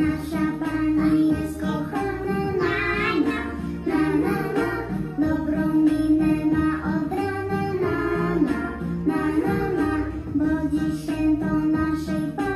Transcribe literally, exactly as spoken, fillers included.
nasza Pani jest kochana, na, na, na, na, na. Dobrą minę ma od rana, na, na, na, na, na. Bo dziś święto naszej Pani.